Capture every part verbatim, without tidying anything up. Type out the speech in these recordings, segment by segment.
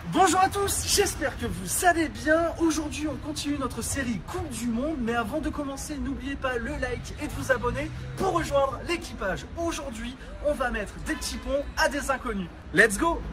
Bonjour à tous, j'espère que vous allez bien. Aujourd'hui on continue notre série Coupe du Monde, mais avant de commencer n'oubliez pas le like et de vous abonner pour rejoindre l'équipage. Aujourd'hui on va mettre des petits ponts à des inconnus. Let's go!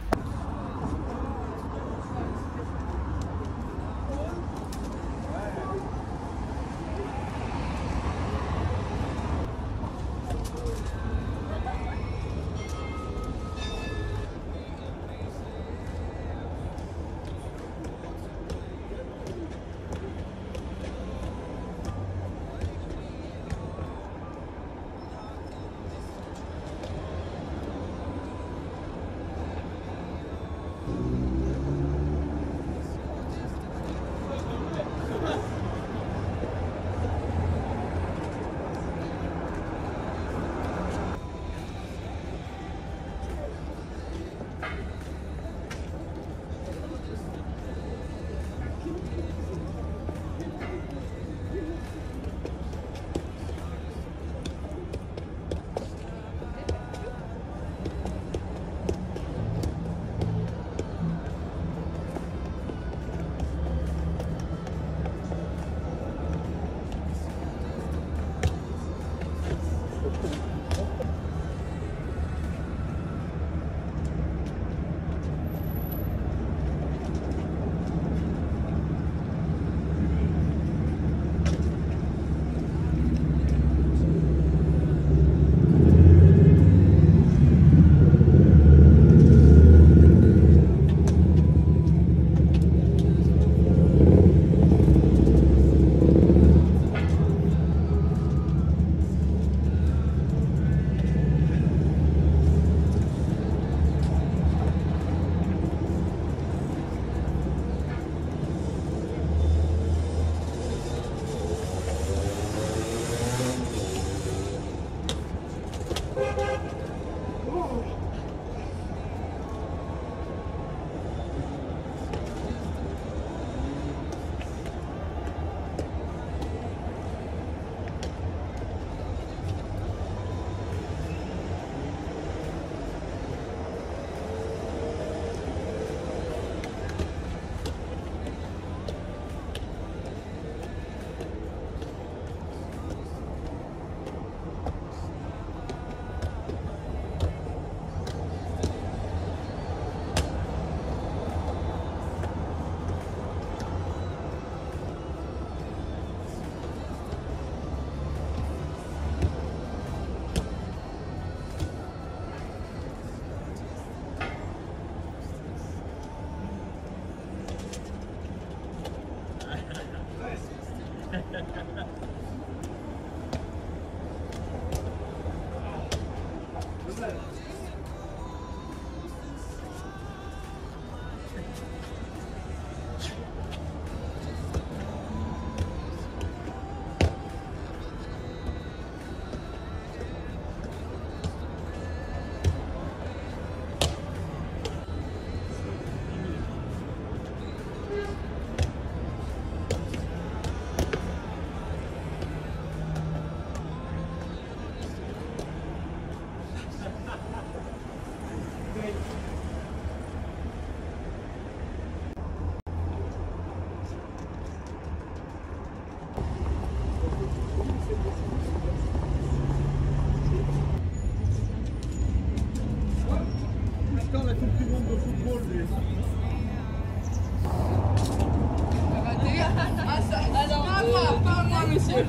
Monsieur.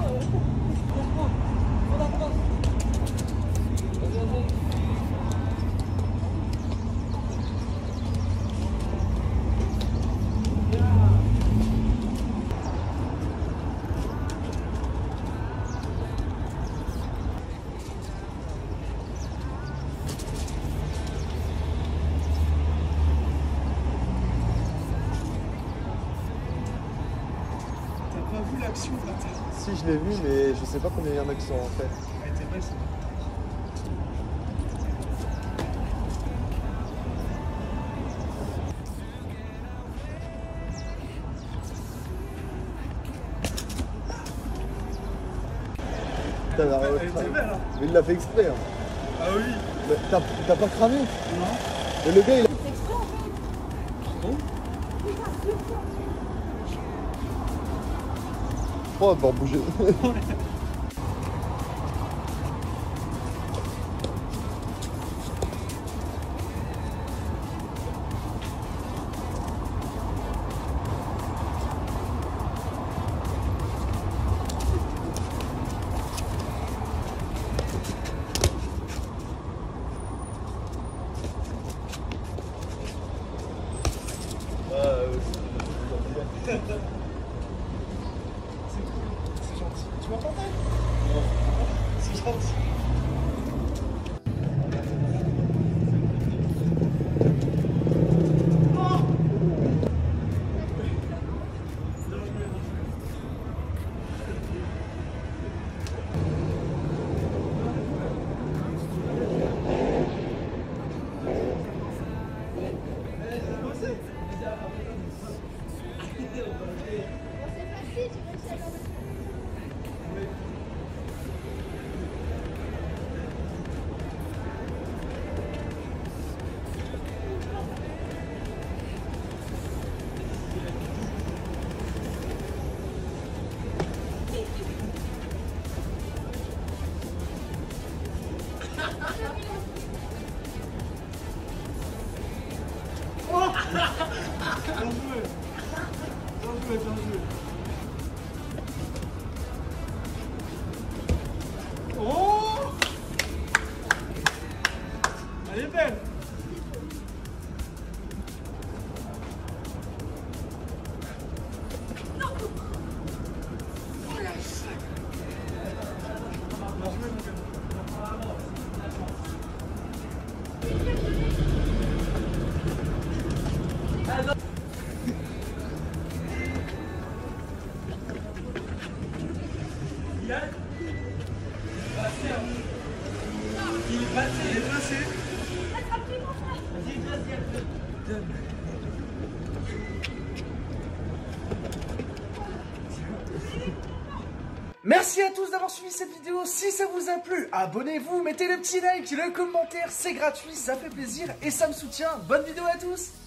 Vu l'action là. Si, je l'ai vu, mais je sais pas combien il y en a qui sont en fait. Elle était belle, ça. Elle était belle, hein. Mais il l'a fait exprès. Hein. Ah oui. T'as pas cramé? Non. Et le gars, il a... Oh, elle va bouger. C'est gentil. Tu m'entendais? Non. C'est gentil. Bien joué. Bien joué, bien joué. Oh! Elle est belle. Non. Oh la sac. Bien joué, mon gars. Il est passé, il est passé. Vas-y, vas-y, merci à tous d'avoir suivi cette vidéo. Si ça vous a plu, abonnez-vous, mettez le petit like, le commentaire, c'est gratuit, ça fait plaisir et ça me soutient. Bonne vidéo à tous.